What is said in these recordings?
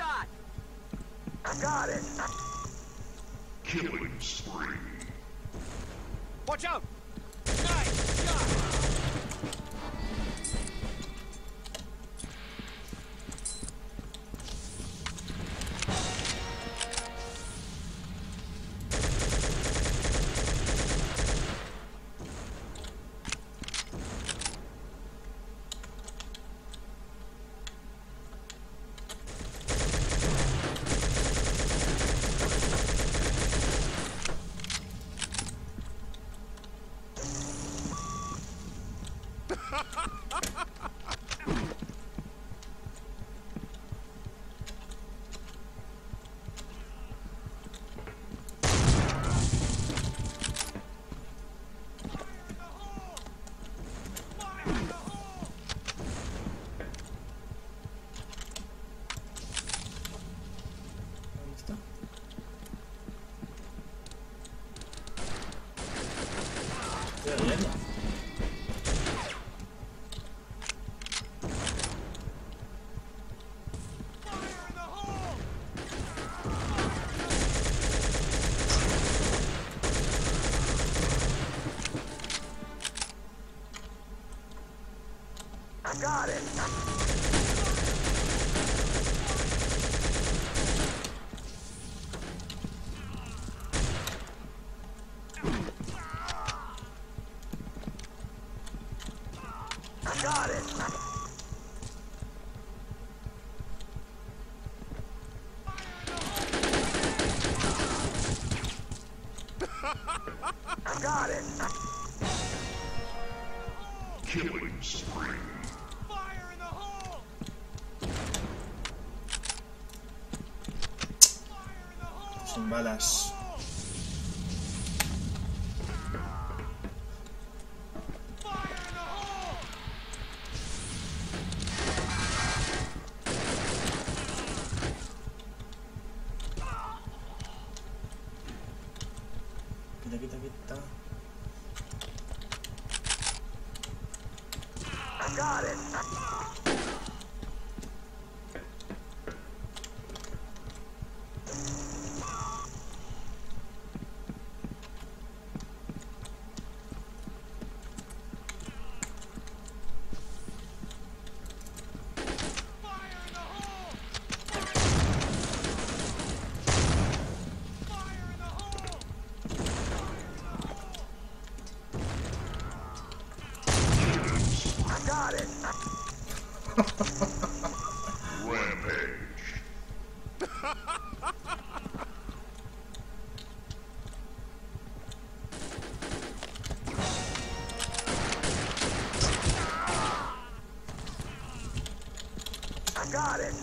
shot. I got it. Killing spree. Watch out. Nice shot. I got it. I got it. I got it. Killing spree. Fire in the hole. Fire in the hole. Sin balas. Fire in the hole. Quita. I got it. Fire in the hole. Fire in the hole. I got it. Rampage. I got it.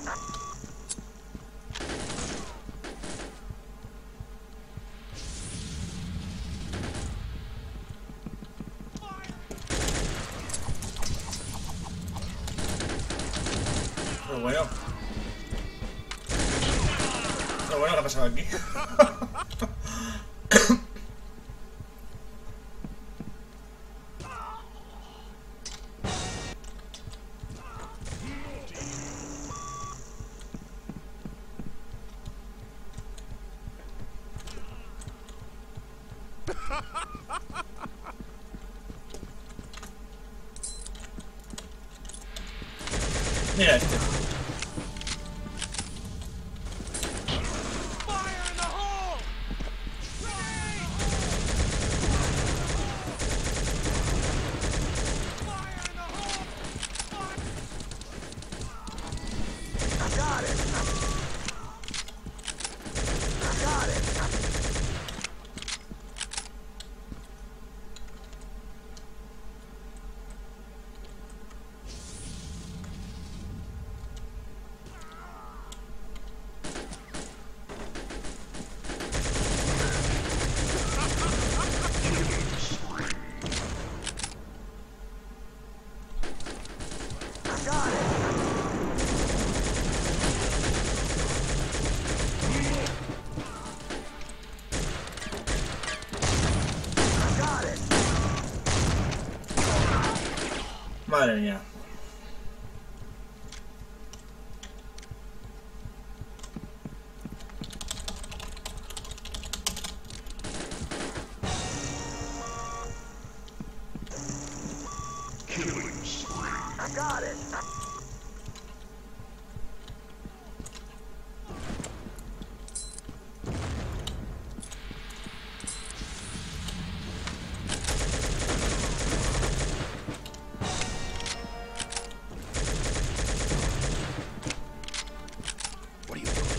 Lo bueno. Lo bueno que ha pasado aquí. Mira este. Fire in the hole. Fire in the hole. I got it. I got it. I got it. I got it. Madre mía. Killing spree. I got it. What are you doing?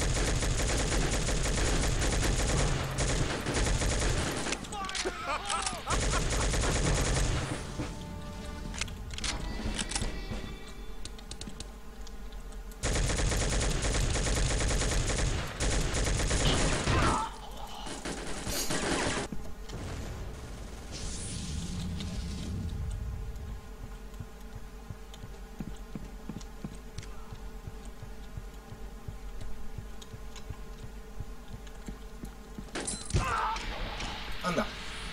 Anda.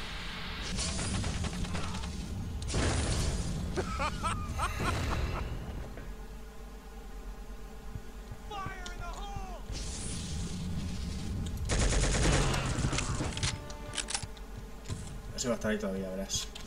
Fire in the hole! Ese va a estar ahí todavía, verás.